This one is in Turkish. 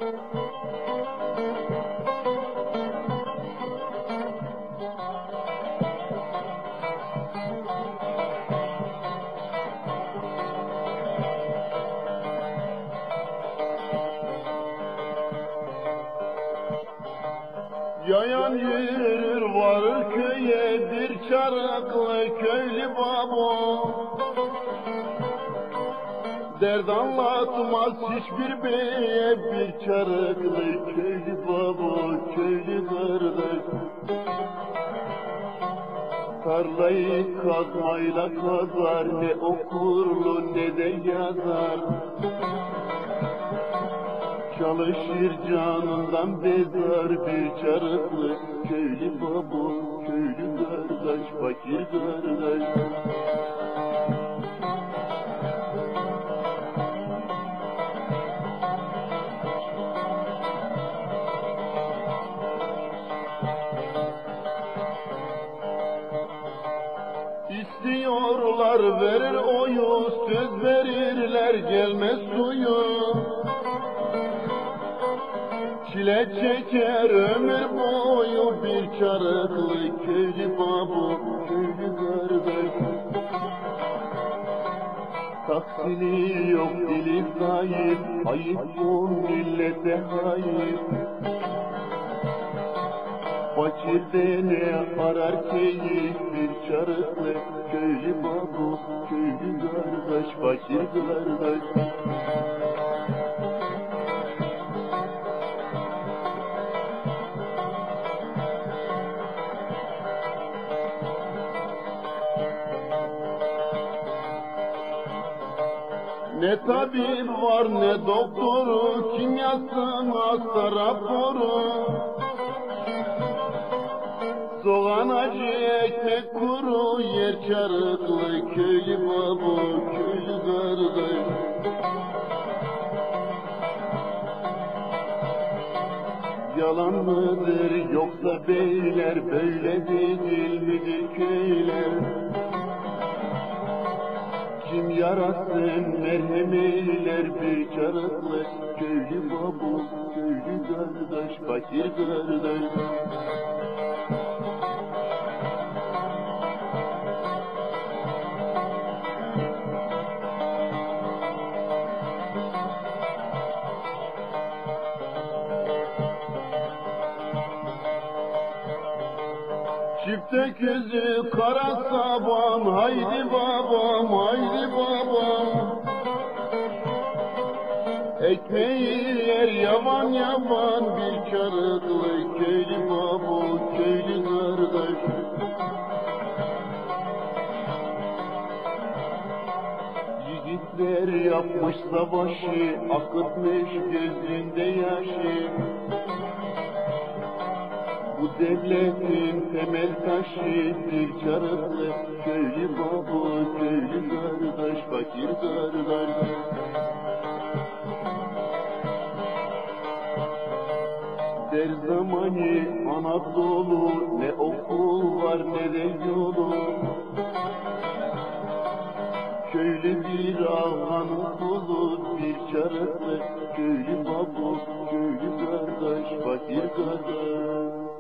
Yayan yürür varır köye bir çarıklı köylü baba. Derd anlatmaz hiçbir beye bir çarıklı köylü baba, köylü kardeş. Tarlayı kazmayla kazar, ne okurlu ne de yazar. Çalışır canından bezar bir çarıklı köylü baba, köylü kardeş, fakir kardeş. İstiyorlar verir oyu, söz verirler gelmez suyu. Çile çeker ömür boyu bir çarıklı köylü baba, köylü kardeş. Taksini yok dili zayıf, ayıp bu millete hayır. Fakirde ne arar keyif bir çarıklı köylü baba, köylü kardeş, fakir kardeş. Ne tabip var ne doktoru, kim yazsın hasta raporu. Soğan acı ekmek kuru, yer çarıklı köylü baba, köylü kardeş. Yalan mıdır yoksa beyler, böyle değil midir köyler? Kim yarasın merhem eyler bir çarıklı köylü baba, köylü kardeş, fakir kardeş. Çifte gözü kara saban, haydi babam, haydi babam. Ekmeği yer yavan yavan bir çarıklı köylü baba, köylü kardeş. Yiğitler yapmış savaşı, akıtmış gözünde yaşı. Bu devletin temel taşı bir çarıklı köylü baba, köylü kardeş, fakir kardeş. Der zamanı Anadolu, ne okul var ne de yolu. Köylü bir ağanın kulu, bir çarıklı köylü baba, köylü kardeş, fakir kardeş.